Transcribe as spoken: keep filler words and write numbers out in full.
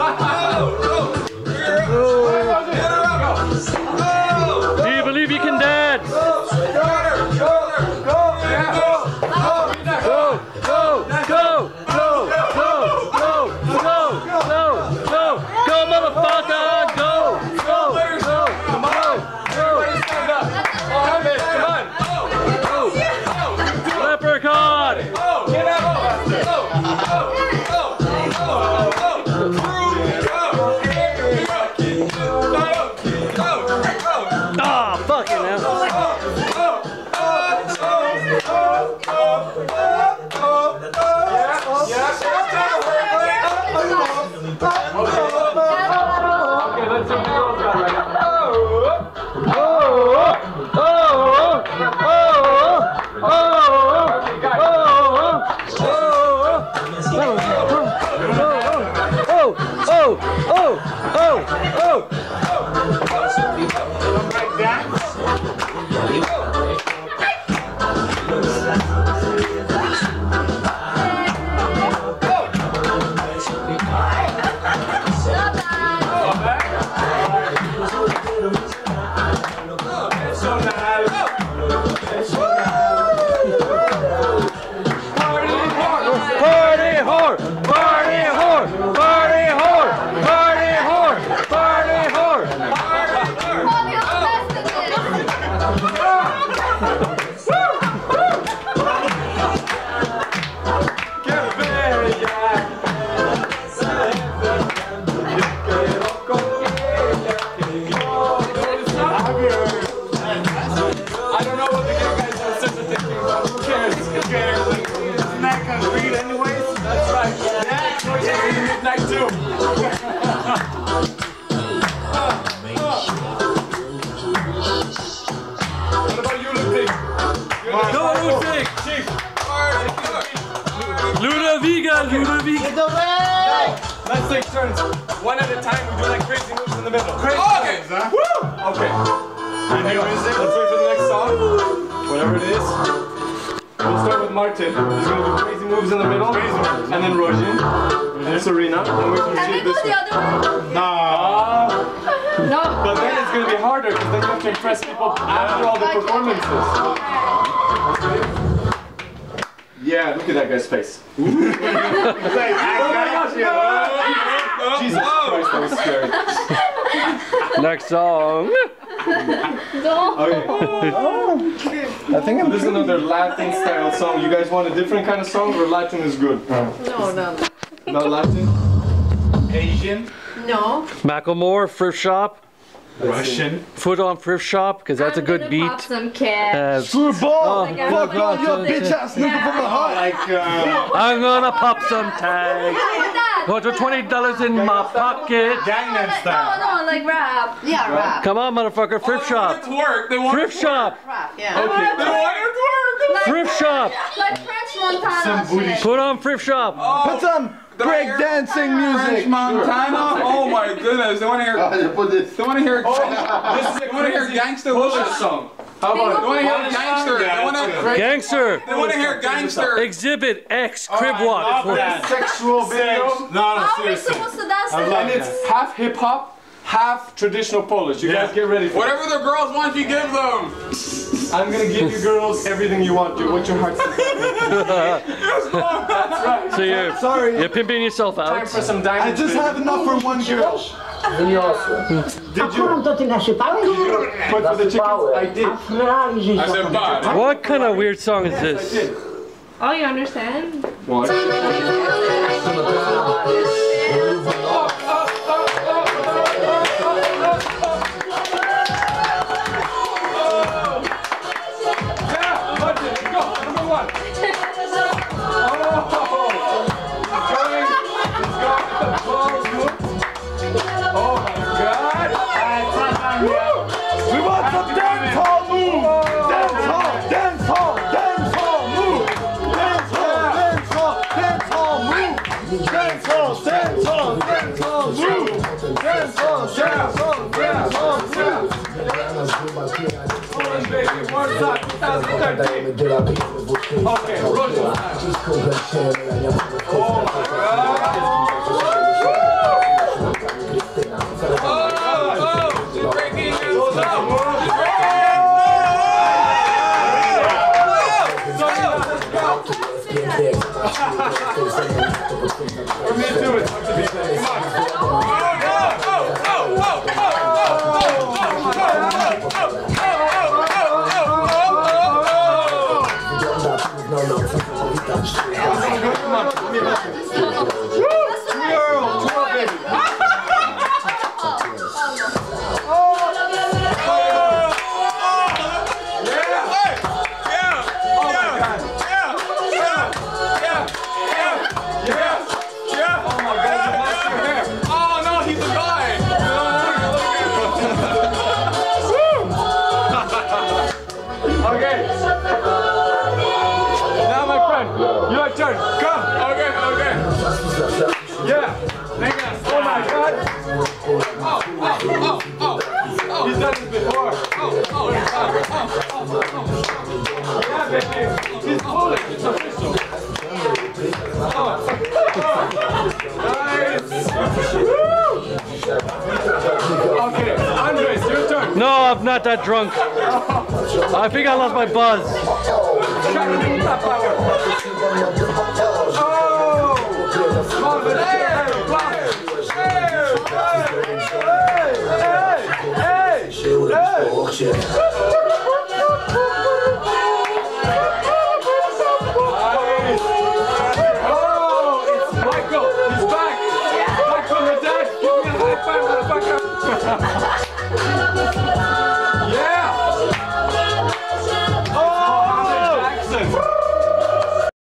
Do you believe you can dance? Go, go, go, go, go, go, go, go, go, go, motherfucker, go, go, go, go, go. Stand up. Come on. Leprechaun. Get out. Ah, fucking hell. Okay, let's see the girls got right now. Ludovica, Ludovica. Let's take turns. One at a time. We do like crazy moves in the middle. Crazy Oh, okay. moves, huh? Woo! Okay. Let's wait for the next song. Whatever it is. We'll start with Martin. He's gonna do crazy moves in the middle. Crazy moves. And then Rojin. And Serena. And we can Can we see do this the one. other one? No. No. But then it's gonna be harder because then you have to impress people after all the performances. Yeah, look at that guy's face. Oh my gosh, yeah. Jesus Christ, that was scary. Next song. Okay. I think I'm this is another Latin style song. You guys want a different kind of song or Latin is good? No, no. Not Latin? Asian. No. Macklemore, Thrift Shop. Russian. Foot on Thrift Shop, because that's I'm a good gonna beat. pop some cash. Uh, Screwball! Like I'm Fuck gonna off, you pop bitch ass nigga from the heart! Like, uh, I'm gonna pop some tags. Go to twenty dollars in my pocket. Gangnam Style. No, no, like rap. Yeah, rap. Come on, motherfucker, Thrift Shop. Twerk. They want Thrift Shop. Rap, yeah. Okay. They want to twerk. Like, Thrift Shop. Like French Montana. Some booty shit. Put on Thrift Shop. Put some break dancing music! Montana. Oh my goodness. They want to hear. They want to hear. This is a They want to hear Gangsta Bullshit Bullshit. song. How about They want to hear Gangster. They want to. Gangster. They want to hear Gangster. Exhibit X Crib Walk. sexual video? No, no, How are we seriously. supposed to dance I to love it? And it's half hip hop, half traditional Polish. You Yeah. guys get ready for it. Whatever the girls want, you give them. I'm gonna give you girls everything you want, dude. What your heart says. That's right. So you're, Sorry, you're pimping yourself Time out. for some I diamonds. just have enough for one girl. Did you To ty nasypałeś? put for the chickens? I did. Frali, że I said bye. What kind of weird song is I this? did. Oh, you understand? What? We want some dance hall move! Dance hall! Dance hall! Dance hall move! Dance hall! Dance hall! Dance hall move! Dance hall! Dance hall! Dance hall move! Dance hall! Dance hall! Dance hall move! Okay, Roger. I'm not that drunk. I think I lost my buzz. Michael, he's back! Back from the dead! Give me a high five, motherfucker!